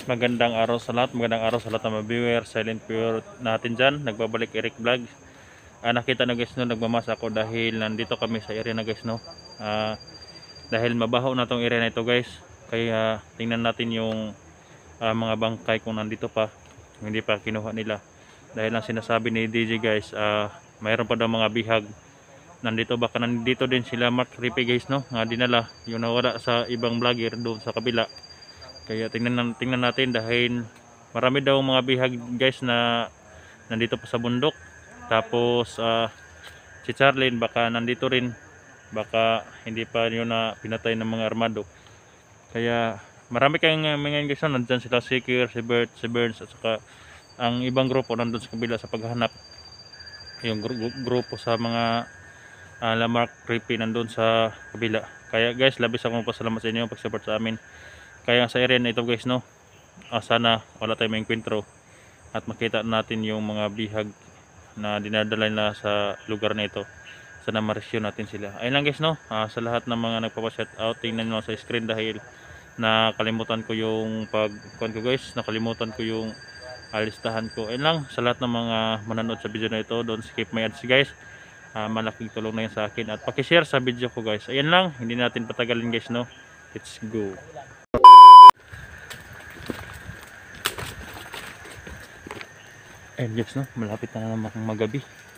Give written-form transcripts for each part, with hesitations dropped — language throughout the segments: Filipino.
guys, magandang araw sa lahat, magandang araw sa lahat ng mga viewer, silent viewer natin dyan. Nagbabalik Eric Vlog. Nakita na guys no, nagmamasa ako dahil nandito kami sa area na guys no. Dahil mabaho na tong area na ito guys. Kaya tingnan natin yung mga bangkay kung nandito pa, hindi pa kinuha nila. Dahil ang sinasabi ni DJ guys, mayroon pa daw mga bihag nandito, baka nandito din sila Mark Ripe guys no, nga dinala yung nawala sa ibang vlogger doon sa kabila. Kaya tingnan natin dahil marami daw mga bihag guys na nandito pa sa bundok. Tapos si Charlene baka nandito rin, baka hindi pa yun na pinatay ng mga armado. Kaya marami kayong mga guys na nandyan sila, Sikir, si Bert, si Burns, at saka ang ibang grupo nandun sa kabila sa paghahanap. Yung grupo sa mga Lamarck Creepy nandun sa kabila. Kaya guys, labis akong pasalamat sa inyo pag-support sa amin. Kaya sa area na ito guys no, sana wala tayong maengkwentro at makita natin yung mga bihag na dinadala nila sa lugar na ito. Sana ma-rescue natin sila. Ayun lang guys no, sa lahat ng mga nagpapa-shoutout, tingnan nyo sa screen dahil nakalimutan ko yung nakalimutan ko yung listahan ko. Ayun lang, sa lahat ng mga manonood sa video na ito, don't skip my ads guys. Malaking tulong na yun sa akin at pakishare sa video ko guys. Ayun lang, hindi natin patagalin guys no, let's go. Ayun guys no, malapit na naman magabi.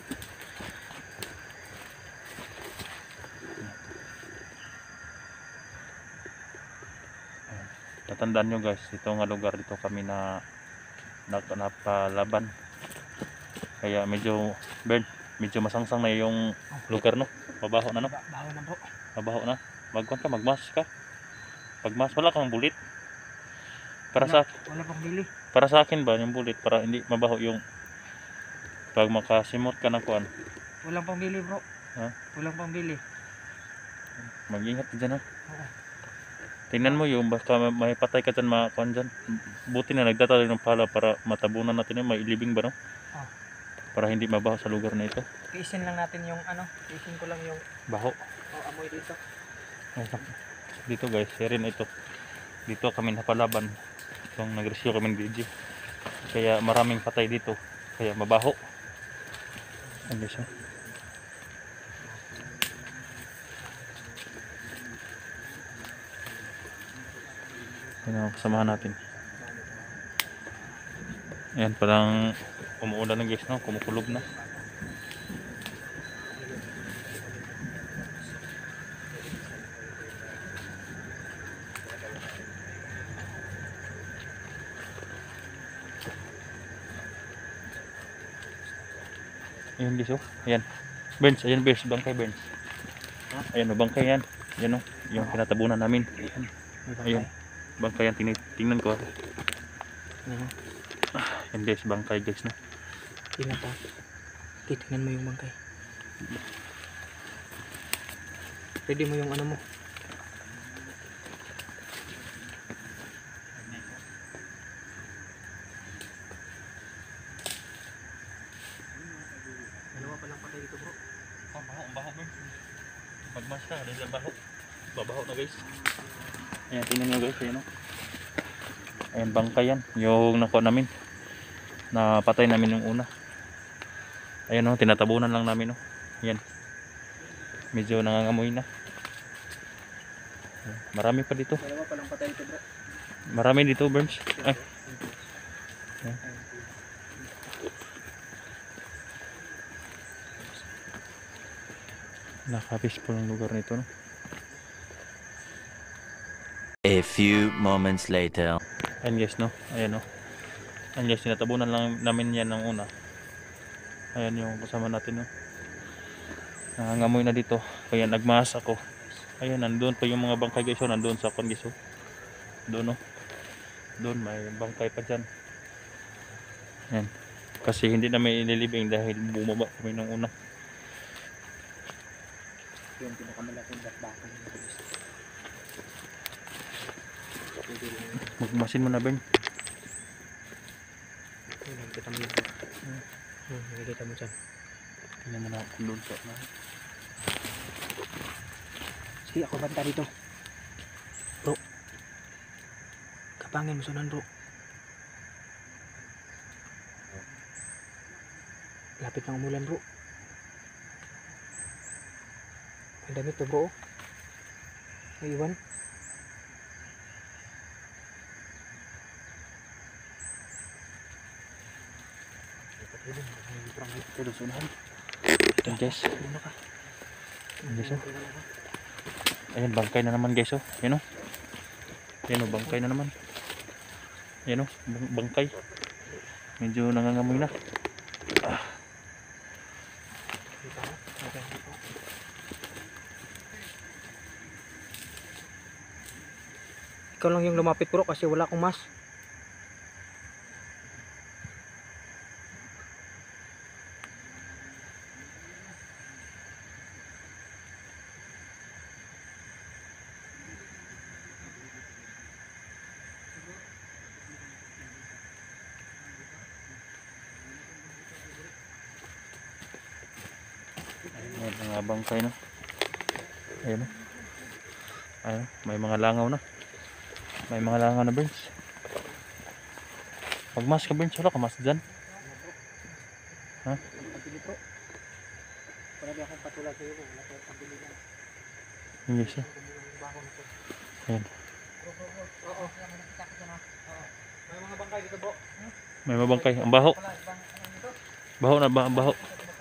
Tatandaan nyo guys, ito nga lugar dito kami na napalaban. Kaya medyo masangsang na yung lugar no. Mabaho na no. Baho na po. Mabaho na. Magkon ka, magmas ka. Pagmas wala kang bulit. Wala pang bili. Para sa akin ba yung bulit para hindi mabaho yung pag makasimot ka ng kuan. Walang pang bili bro. Ha? Walang pang bili. Mag-ingat dyan ha. Oo. Tingnan mo yung baka may patay ka dyan mga kuan dyan. Buti na nagtatali ng pala para matabunan natin yun. May ilibing ba no? Oh. Para hindi mabaho sa lugar na ito. Tiisin lang natin yung tiisin ko lang yung Baho. amoy dito. Dito guys, rin ito. Dito kami napalaban. Itong nag-rescue kami ng DJ. Kaya maraming patay dito. Kaya mabaho. Ano siya? Yan ang kasamahan natin. Ayan, parang umuulan na guys, no? Kumukulog na. Ayan guys, oh. Ayan. Burns, ayan Burns, bangkay Burns. Ayan, oh, bangkay yan. Ayan, oh, yung pinatabunan namin. Ayan, bangkay yan, tingnan ko. Ayan guys, bangkay guys, no. Tingnan pa. Titingnan mo yung bangkay. Pwede mo yung ano mo. Dalawa pa lang patay dito bro. Baho man. Magmas ka, dahil baho. Babaho na guys. Ayan, tingnan nyo guys, ayan o. Ayan, bangkay yan. Yung nakuha namin. Napatay namin yung una. Ayan o, tinatabunan lang namin o. Ayan. Medyo nangangamoy na. Marami pa dito. Dalawa pa lang patay dito bro. Marami dito, Burns. Ay. Ayan. Naka-peaceful ang lugar nito, no? A few moments later. Ayan guys, no? Ayan, no? Ayan guys, tinatabunan lang namin yan ng una. Ayan yung kasama natin, no? Nangangamoy na dito. Kaya nagmas ako. Ayan, nandun pa yung mga bangkay guys, oh. Nandun sa kon guys, oh. Doon, no? Doon, may bangkay pa dyan. Ayan. Kasi hindi namin ililibing dahil bumaba kami ng una. Yung pinakamalaking bakbakan ng guys. Magmasin mo na, Ben. Nakikita mo yun. Nakikita mo dyan. Tingnan mo na kung doon sa na. Sige, ako banta dito. Bro. Kapangin mo sunan bro. Lapit ng umulan bro. Ang damit to bro. May iwan. Ayan guys. Ayan guys oh. Ayan bangkay na naman guys oh. Ayan oh. Ayan oh bangkay na naman. Ayan oh bangkay. Medyo nangangamoy na. Ikaw lang yung lumapit bro kasi wala akong mas. Ayan mga bangkay no. Ayan oh. Ayan oh. May mga langaw na. May mga langaw na Berns. Pagmas ka Berns, wala ka mas dyan. Ha? Pabili bro. Wala di akong patulad sa'yo bro. Wala ko pabili lang. Yes oh. Ayan. Oo. May mga bangkay dito bro. May mabangkay. Ang baho. Baho na ba? Ang baho.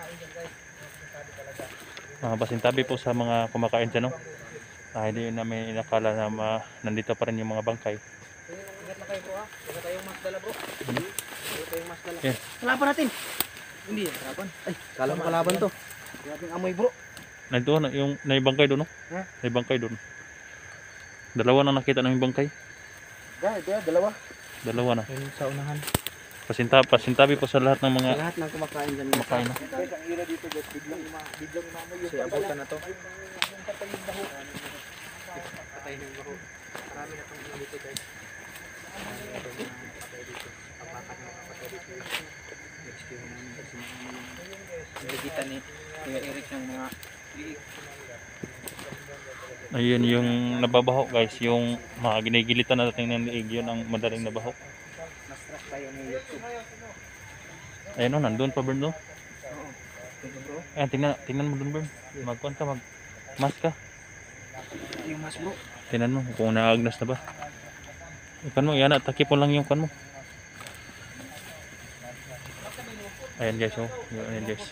Mga pasintabi po sa mga kumakain dyan no. Hindi namin inakala na nandito pa rin yung mga bangkay. Ingat na kayo bro ha. Wala tayong mas dala bro. Wala tayong mas dala. Yeah. Kalaban natin. Hindi kalaban. Ay, kala mo kalaban to. Grabing amoy bro. Nandito na yung naibangkay doon no. Ha? Naibangkay doon. Dalawa na nakita ng bangkay. Dalawa. Dalawa na. Ayun sa unahan. Pasintabi po sa lahat ng mga Lahat ng kumakain dyan. kumakain no. Guys, ang ira dito guys. Biglang imamoy yung abutan na to. Patay ng baho. Marami na itong ino dito guys. Marami na itong patay dito. Apakat na patay dito. Rescue namin kasi niligitan ni Kuya Eric ng mga liig. Ayun yung nababaho guys, yung mga ginigilitan natin ng liig, yun ang madaling nabaho. Na-stress tayo ni YouTube. Ayun o, nandun pa Bern no? Oo. Ito bro. Ayan, tingnan mo dun Bern. Magkuhan ka, mag-mask ka. Yung mas bro. Tingnan mo kung naagnas na ba. Ikan mo, yan, takipon lang yung kan mo. Ayan guys, oh. Ayan guys.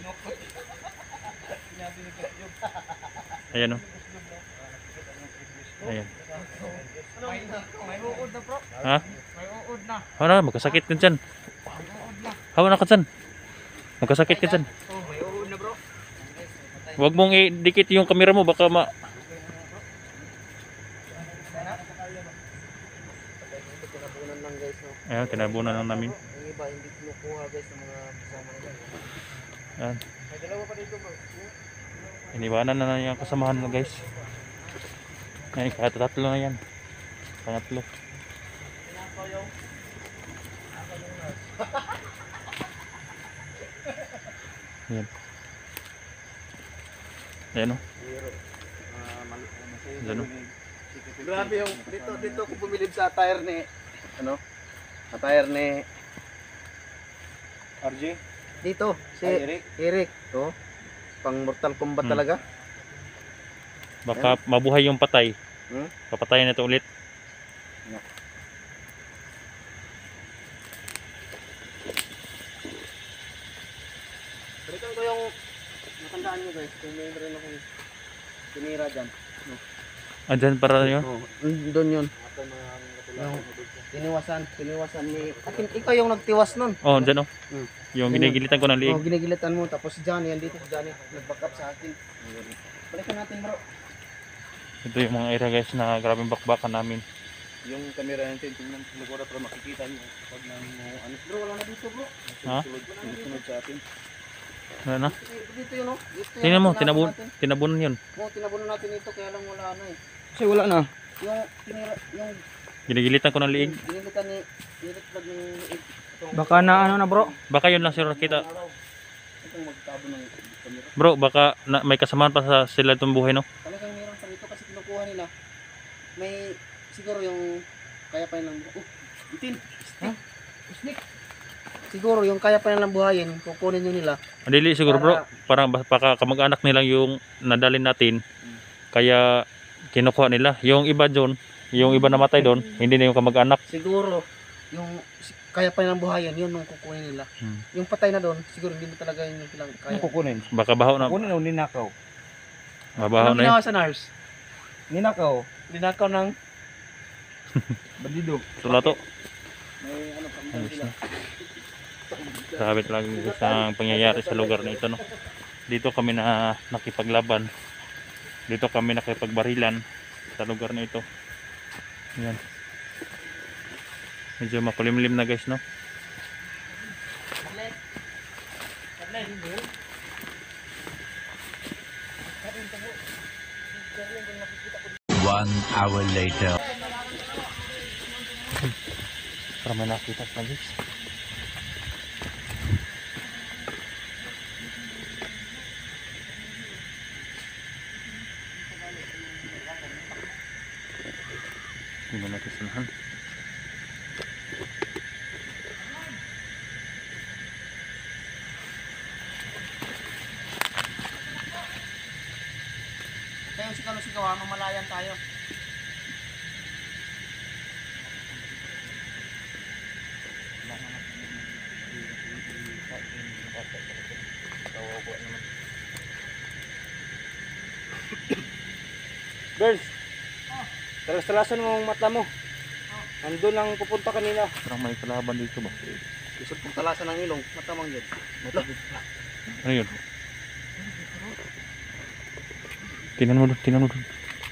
Ayan oh. Ayan. May uod na bro. Ha? May uod na. Ano, magkasakit ka dyan. Hawa na ka dyan. Magkasakit ka dyan. Oh, may uod na bro. Huwag mong idikit yung kamera mo, baka Tinabunan lang guys no. Ayan, tinabunan lang namin. Yung iba hindi kinukuha guys ng mga kasama nila. Ayan. May dalawa pa dito bro. Iniwanan na na yung kasamahan mo guys. Ay, tatlo na yan. Pangatlo. Yan. Ayan o. Ayan o. Grabe yung dito ko bumilib sa attire ni attire ni RJ? dito si Eric? Eric to. Pang Mortal Kombat talaga. Baka mabuhay yung patay. Hmm? Papatayin na ito ulit. Balikan ko yung natandaan nyo guys. Kung may rin akong tinira dyan. Andyan para yun. Oh, doon yun. Yung tiniwasan ni ikaw yung nagtiwas nun. Oh, andyan o. Hmm. Yung ginigilitan ko ng liig. Oh, ginigilitan mo tapos si Johnny yan dito si Johnny nag-back up sa akin. Balikan natin bro. Ito yung mga area guys na grabing bakbakan namin. Yung camera natin, tingnan siguro para makikita nyo pag ano. Bro wala na dito bro. Ha? Sunod sa atin. Ano na? Dito yun oh. Dito yan, Tingnan mo, tinabon natin. tinabunan yun. Oo, tinabunan natin ito kaya lang wala na eh. Kasi wala na. Yung tinira, yung Ginigilitan ko ng liig. ginilitan ni Eric Vlog ng liig. Baka na ano na bro. Baka yun lang sila nakita. Itong magtabo ng kamera. Bro, baka may kasamaan pa sa sila itong buhay no? Talagang meron pa dito kasi kinukuha nila. May siguro yung kaya pa nilang itin. Snake. Snake. siguro yung kaya pa nilang buhayin, kukunin nyo nila. Dili siguro bro, parang baka kamag-anak nila yung nadalin natin. Kaya kinukuha nila. Yung iba doon, yung iba namatay doon, hindi na yung kamag-anak. Siguro, yung kaya pa nilang buhayin, yun yung kukunin nila. Yung patay na doon, siguro hindi na talaga yun yung silang kaya. Ano kukunin? Baka baho na. Kukunin o ninakaw? Mabaho Anong na yun. ginawa sa nurse? Ninakaw. Dinakaw ng Bandido. Sulato. May ano pa Ayos na. Grabe talaga isang pangyayari sa lugar na ito, no. Dito kami na nakipaglaban. Dito kami nakipagbarilan sa lugar na ito. Yan. Medyo makulimlim na guys, no. One hour later. Para may nakita pa guys. Hindi mo natin sanahan. tayo sigaw, mamalayan tayo. Girls, talas-talasan mo ang mata mo. Nandun ang pupunta kanina. Parang may kalaban dito ba? Gusto pong talasan ng ilong, matamang yun. Ano yun? Tingnan mo doon, tingnan mo doon.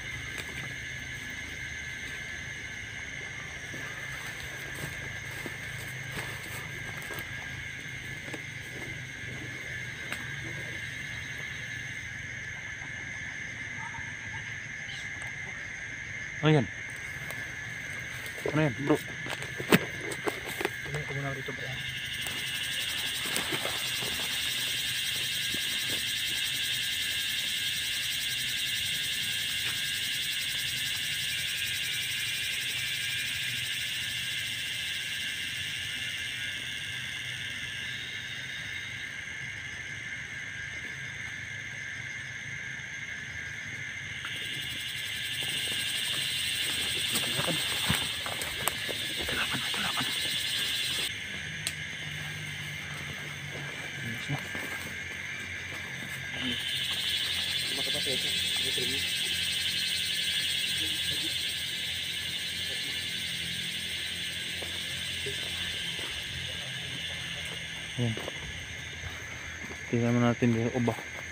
Ano yan? Ano yan bro? Tingnan ko muna dito bro. Ayan. Tingnan mo natin dito. Oba.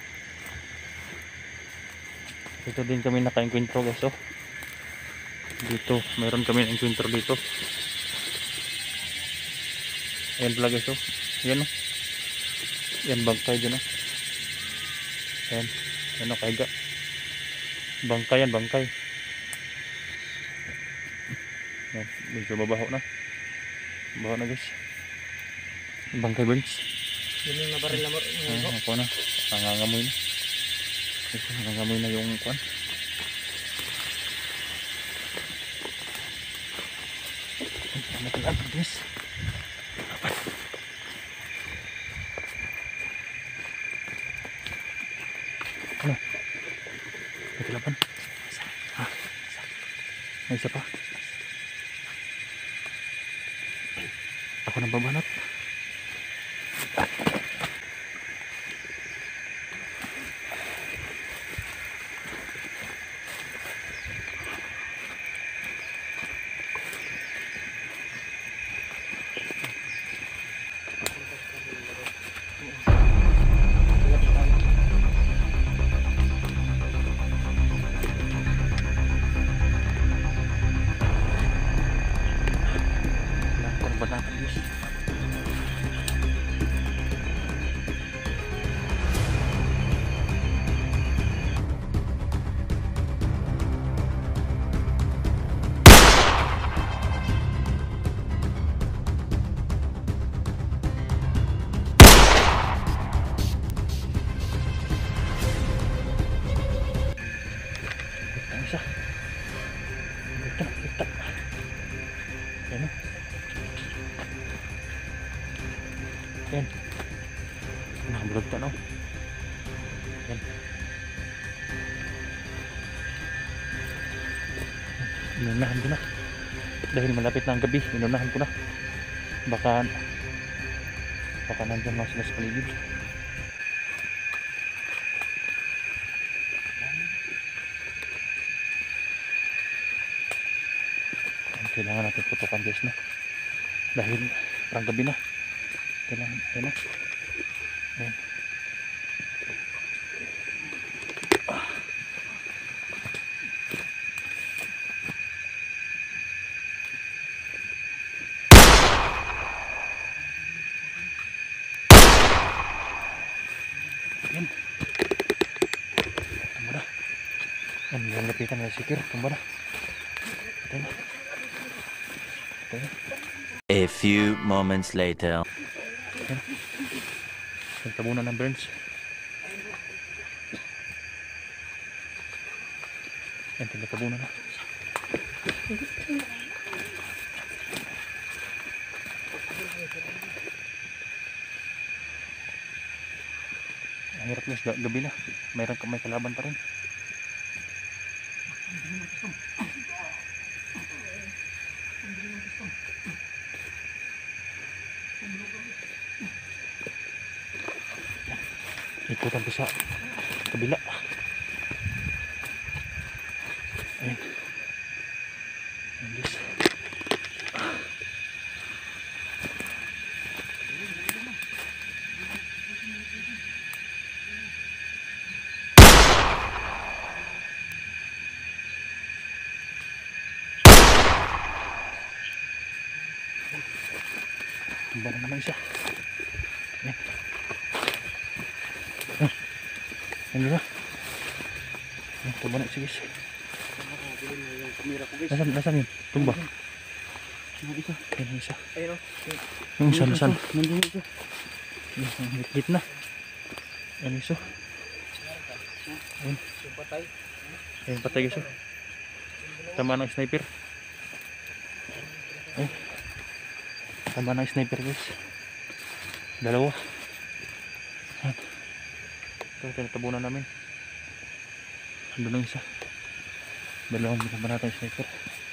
Dito din kami naka-encuentro guys. Oh. Dito. Mayroon kami na-encuentro dito. Ayan pala guys. Oh. Ayan oh. Ayan bangkay dyan oh. Ayan. Ayan oh kaiga. Bangkay yan. Bangkay. Ayan. Medyo babaho na. Babaho na guys. Bangkay Burns. Yun yung nabaril na mo. Ako na. Nangangamoy na. Ito, nangangamoy na yung kuwan. Matilan, guys. Ano? Matilapan. Ha? May isa pa. Ako nang babanat. Yan. Nakablog ka, no? Yan. Inunahan ko na. Dahil malapit na ang gabi, inunahan ko na. Baka nandyan lang sila sa paligid. Kailangan natin putukan guys, no? Dahil parang gabi na. Kailangan, ayun na. Ayan. Ayan. Tama na. Ayan, lalapitan na si Kir. Tama na. Patay na. Patay na. A few moments later. Ayan. Nagtabunan ng burns. Ayan, nagtabunan na. Ang hirap guys, gabi na. May kalaban pa rin. Ikutan ko sa kabila. Ayan. Ayan guys. Tumba na naman isa. Ayan. Ayan na. Ayan, tumba na isa guys. Nasaan yun? Tumba. Ayan yung isa. Ayun o. Yung isa, nasaan? Nandun ito. Yung hit na. Ayan yung isa. Ayan. Yung patay. Ayan, patay guys. Tama ng sniper. Ayan. Tama ng sniper guys. Dalawa. Ayan. Ito, tinatabunan namin. Andun ang isa. Dalawang binabanatan yung sniper.